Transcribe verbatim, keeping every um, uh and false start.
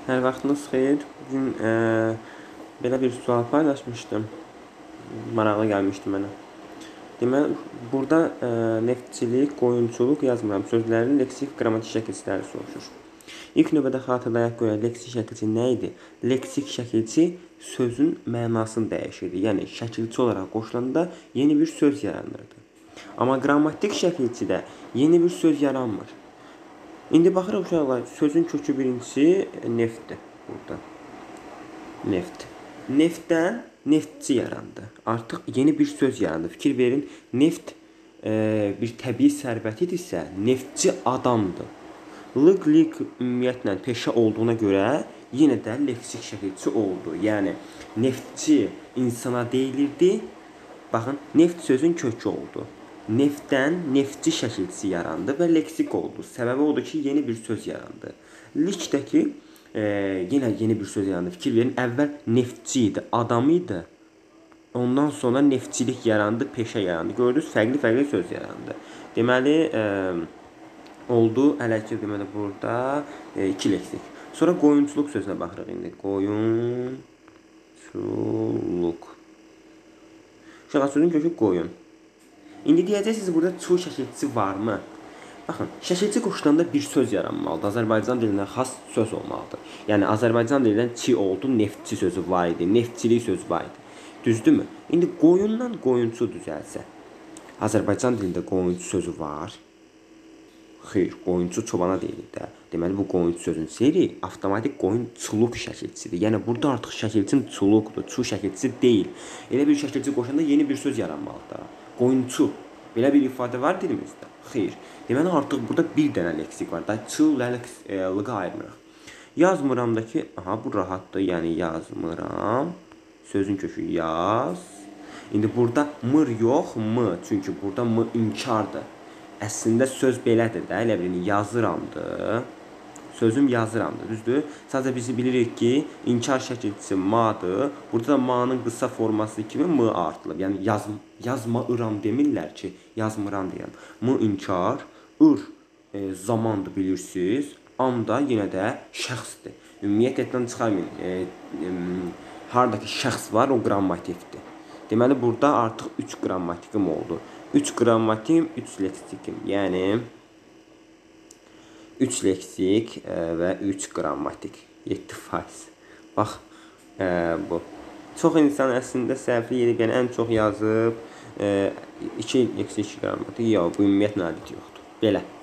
Hər vaxtınız xeyir. Bugün e, belə bir sual paylaşmışdım. Maraqlı gəlmişdi mənə. Deməli, burada e, neftçilik, qoyunçuluq yazmıram. Sözlərin leksik, qrammatik şəkilçiləri soruşur. İlk növbədə xatırlayaq görək, leksik şəkilçi nə idi? Leksik şəkilçi sözün mənasını dəyişirdi. Yəni, şəkilçi olaraq qoşulanda yeni bir söz yaranırdı. Amma qrammatik şəkilçidə yeni bir söz yaranmır. İndi baxırıq uşaqlar, sözün kökü birincisi neftdir burada. Neft. Neftdən neftçi yarandı. Artıq yeni bir söz yarandı. Fikir verin, neft e, bir təbii sərvətidirsə, neftçi adamdır. Lıq, lik ümumiyyətlə peşə olduğuna görə yenə də leksik şəkilçi oldu. Yəni, neftçi insana deyilirdi. Baxın, neft sözün kökü oldu. Neftdən neftçi şəkilçisi yarandı və leksik oldu. Səbəbi odur ki, yeni bir söz yarandı. Likdəki e, yenə yeni bir söz yarandı. Fikir verin, əvvəl neftçi idi, adam idi. Ondan sonra neftçilik yarandı, peşə yarandı. Gördünüz, fərqli-fərqli söz yarandı. Deməli, e, oldu, hələ ki, deməli, burada e, iki leksik. Sonra qoyunçuluq sözünə baxırıq indi. Qoyunçuluq. Uşaqlar, sözün kökü qoyun. İndi deyəcəksiniz, burada çu şəkilçisi varmı? Baxın, şəkilçi qoşulanda bir söz yaranmalıdır. Azərbaycan dilindən xas söz olmalıdır. Yəni, Azərbaycan dilindən çi oldu, neftçi sözü var idi, neftçilik sözü var idi. Düzdürmü? İndi qoyundan qoyunçu düzəlsə, Azərbaycan dilində qoyunçu sözü var. Xeyr, qoyunçu çobana deyilir də. Deməli, bu qoyunçu sözün seri avtomatik qoyunçuluq şəkilçisidir. Yəni, burada artıq şəkilçin çuluqdur, çu şəkilçisi deyil. Elə bir şəkilçi qoşanda yeni bir söz yaranmalıdır. Qoyunçu. Belə bir ifadə var dilimizdə? Xeyr. Deməli, artıq burada bir dənə leksik var. Da, çı, lığı ayırmırıq. Yazmıramdakı, aha, bu rahatdır. Yəni, yazmıram. Sözün kökü yaz. İndi burada mır yox, mı. Çünki burada mı inkardır. Əslində söz belədir də, elə bilin, yazıramdır. Sözüm yazıramdır, düzdür? Sadəcə biz bilirik ki, inkar şəkilçisi ma'dır. Burada da ma'nın qısa forması kimi mı artılıb. Yəni, yaz, yazmıram demirlər ki, yazmıram deyirəm. Mı inkar, ır e, zamandır bilirsiniz. Am da yenə də şəxsdir. Ümumiyyətlə çıxarmayın. E, e, haradakı şəxs var, o qrammatikdir. Deməli, burada artıq üç qrammatikim oldu. üç qrammatikim, üç leksikim. Yəni, üç leksik e, və üç qrammatik. yeddi faiz. Bax, e, bu. Çox insan əslində səhvli edib, yəni ən çox yazıb, e, iki leksik, iki qrammatik. Yox, bu ümumiyyətlə ədəd yoxdur. Belə.